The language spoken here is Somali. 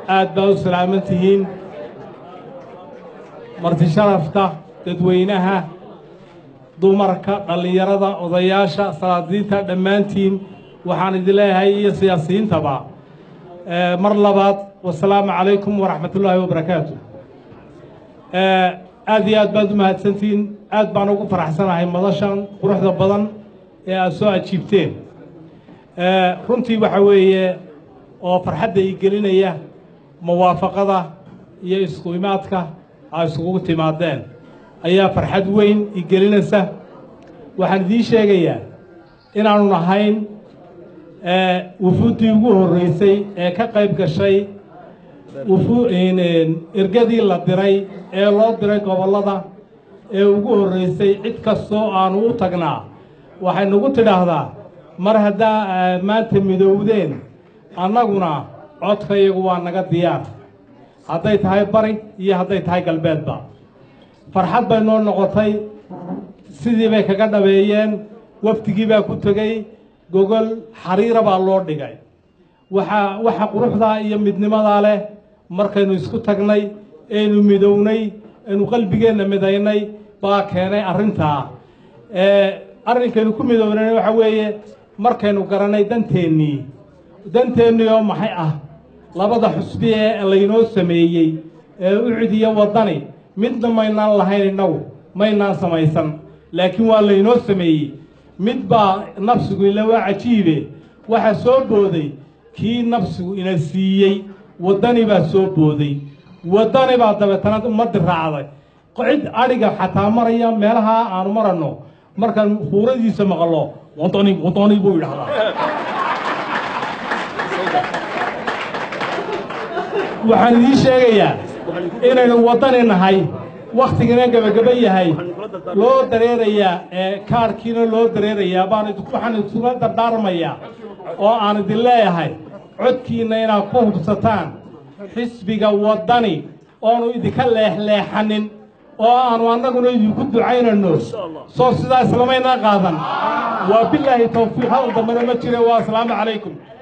aad baa u salaaman tihiin marti sharafta dadweynaha dumarka dhallinyarada odayaasha salaadiinta dhammaantiin waxaan idin leeyahay iyo siyaasiyiintaba mar labaad wasalaamu calaykum waraxmatullaahi wabarakaatu aad iyo aad baad u mahadsantihiin aad baan ugu faraxsanahay madashan quruxda badan ee aad soo ajiibteen runtii waxa weeye oo farxadda ii gelinaya muwaafaqada iyo isku imaadka ay isugu timaadeen ayaa farxad weyn ii gelinaysa waxaan idiin sheegayaa inaanu nahayn wufuuddii ugu horreysay ee ka qayb gashay ergadii la diray ee loo diray gobollada ee ugu horreysay cid kastoo aanu u tagnaa waxay nagu tidhaahdaa mar haddaa maanta midowdeen annaguna codkayagu waa naga diyaar hadday tahay bari iyo hadday tahay galbeedba farxad bay noo noqotay sidii bay kaga dhabeeyeen wafdigii baa ku tegey gogol xariira baa loo dhigay waxa quruxdaa iyo midnimadaa leh markaynu isku tagnay aynu midownay aynu qalbigeenna midaynay baa keenay arrintaa arrinkaynu ku midownayna waxa weeye markaynu garanay danteennii oo maxay ah labada xusbi ee laynoo sameeyey ee u cidiya waddani midna maynaan lahayn innagu maynaan samaysan laakiin waa laynoo sameeyey mid baa nafsigu ila waa cajiibe waxa soo booday kii nafsigu ina siiyey waddani baa soo booday waddani baa dabeetana ummaddi raacday cid adhiga xataa maraya meelaha aanu maranno markaan huuradiisa maqlo waddani buu yidhahdaa waxaan idiin sheegayaa inaynu waddani nahay wakhtigina gebagaba yahay loo dareerayaa kaarkiina loo dareerayaa waxaan isula dardaarmayaa oo aan idin leeyahay codkiinna inaad ku hubsataan xisbiga waddani oonu idinka leexleexanin oo aanu annaguna idinku ducaynayno soo sidaa islamaynaa qaadan waa bilaahi tawfiiq hadal dambena ma jire waa asalaamu calaykum